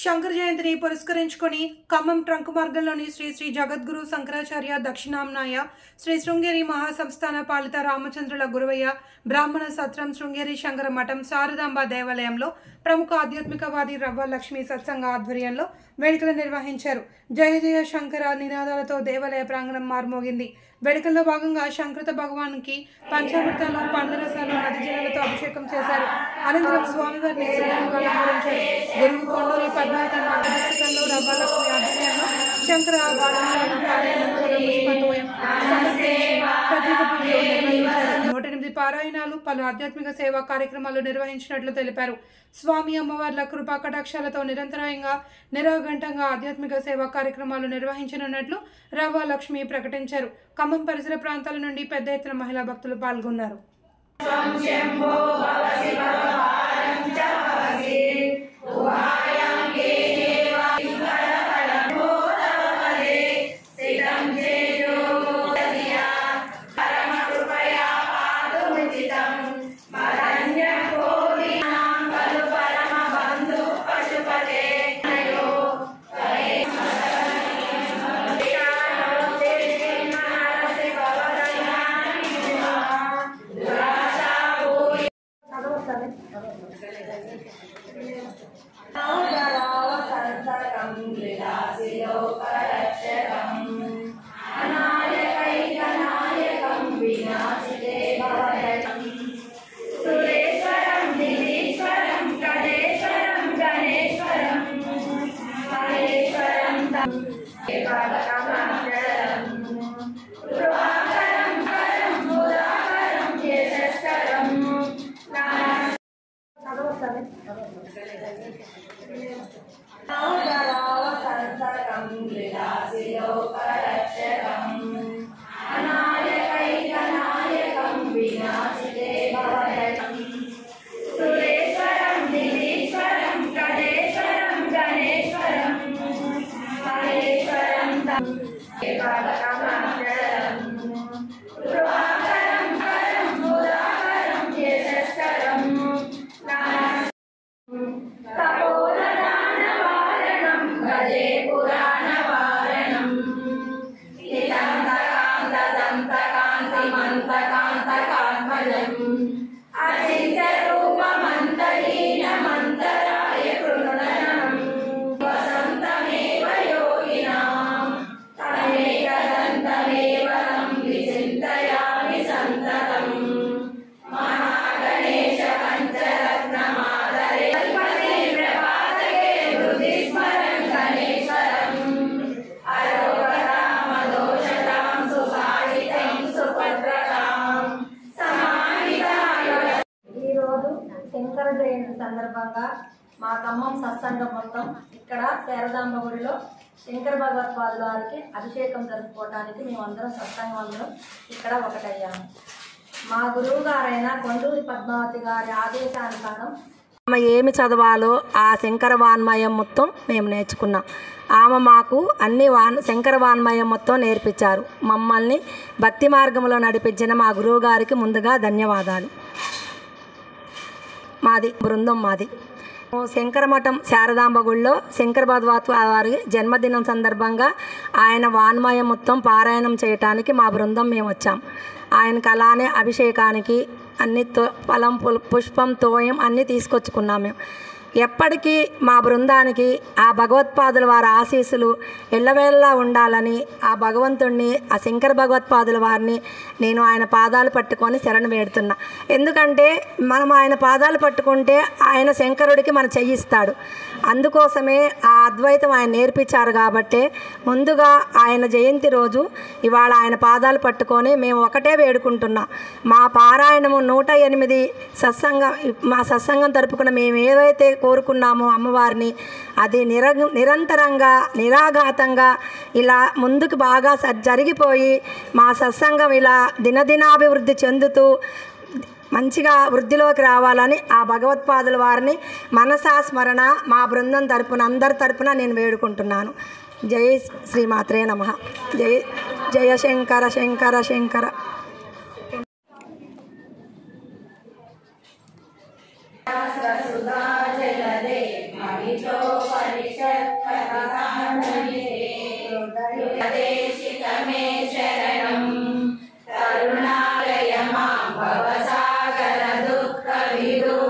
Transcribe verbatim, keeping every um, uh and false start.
శంకర జయంతిని పురస్కరించుకొని ఖమ్మం ట్రంక్ మార్గంలోని శ్రీ శ్రీ జగద్గురు శంకరాచార్య దక్షిణాంనాయ శ్రీ శృంగేరి మహాసంస్థాన పాలిత రామచంద్రుల గురువయ్య బ్రాహ్మణ సత్రం శృంగేరి శంకర మఠం శారదాంబ దేవాలయంలో ప్రముఖ ఆధ్యాత్మికవాది రవ్వ లక్ష్మీ సత్సంగ ఆధ్వర్యంలో వేడుకలు నిర్వహించారు. జయ జయ శంకర నినాదాలతో దేవాలయ ప్రాంగణం మార్మోగింది. వేడుకల్లో భాగంగా శంకృత భగవాన్కి పంచామృతాలు పండ్ల రసాలు నది జలాలతో అభిషేకం చేశారు. అనంతరం స్వామివారిని శ్రీరంగా అలంకరించారు. గురువు కొండూరి పద్మావతి మార్గదర్శకంలో రవ్వ లక్ష్మి ఆధ్వర్యంలో శంకర నూట ఎనిమిది పారాయణాలు పలు ఆధ్యాత్మిక సేవా కార్యక్రమాలు నిర్వహించినట్లు తెలిపారు. స్వామి అమ్మవార్ల కృపా కటాక్షాలతో నిరంతరాయంగా నిరవగంటంగా ఆధ్యాత్మిక సేవా కార్యక్రమాలు నిర్వహించనున్నట్లు రవ్వ లక్ష్మి ప్రకటించారు. ఖమ్మం పరిసర ప్రాంతాల నుండి పెద్ద ఎత్తున మహిళా భక్తులు పాల్గొన్నారు. శంకర జయంతి సందర్భంగా మా ఖమ్మం సత్సంగం మొత్తం ఇక్కడ శారదాంబ గుడిలో శంకర భగవత్పాదుల వారికి అభిషేకం జరుపుకోవడానికి మేమందరం సత్సంగం అందరం ఇక్కడ ఒకటయ్యాము. మా గురువు గారైన కొండూరి పద్మావతి గారి ఆదేశానుసారం ఆమె ఏమి చదవాలో ఆ శంకర వాన్మయం మొత్తం మేము నేర్చుకున్నాం. ఆమె మాకు అన్ని వాన్ శంకర వాన్మయం మొత్తం నేర్పించారు. మమ్మల్ని భక్తి మార్గంలో నడిపించిన మా గురువు గారికి ముందుగా ధన్యవాదాలు. మాది బృందం మాది శంకరమఠం శారదాంబ గుడిలో శంకర భగవత్ వారి జన్మదినం సందర్భంగా ఆయన వాన్మయం మొత్తం పారాయణం చేయటానికి మా బృందం మేము వచ్చాం. ఆయనకు అలానే అభిషేకానికి అన్ని తో ఫలం పుష్పం తోయం అన్నీ తీసుకొచ్చుకున్నాం. మేము ఎప్పటికీ మా బృందానికి ఆ భగవత్పాదుల వారి ఆశీస్సులు ఎల్లవేళలా ఉండాలని ఆ భగవంతుణ్ణి ఆ శంకర భగవత్పాదుల వారిని నేను ఆయన పాదాలు పట్టుకొని శరణు వేడుతున్నా. ఎందుకంటే మనం ఆయన పాదాలు పట్టుకుంటే ఆయన శంకరుడికి మన చెయ్యిస్తాడు. అందుకోసమే ఆ అద్వైతం ఆయన నేర్పించారు. కాబట్టి ముందుగా ఆయన జయంతి రోజు ఇవాళ ఆయన పాదాలు పట్టుకొని మేము ఒకటే వేడుకుంటున్నాం. మా పారాయణము నూట ఎనిమిది సత్సంగం మా సత్సంగం తరపున మేము ఏవైతే కోరుకున్నామో అమ్మవారిని అది నిర నిరంతరంగా నిరాఘాతంగా ఇలా ముందుకు బాగా జరిగిపోయి మా సత్సంగం ఇలా దినదినాభివృద్ధి చెందుతూ మంచిగా వృద్ధిలోకి రావాలని ఆ భగవత్పాదుల వారిని మనసా స్మరణ మా బృందం తరపున అందరి తరపున నేను వేడుకుంటున్నాను. జై శ్రీమాత్రే నమః. జై జయ శంకర శంకర శంకర. सुधा जलदे महितो परिष దేశికమే శరణం కరుణాలయ మాం భవసాగర దుఃఖ విదో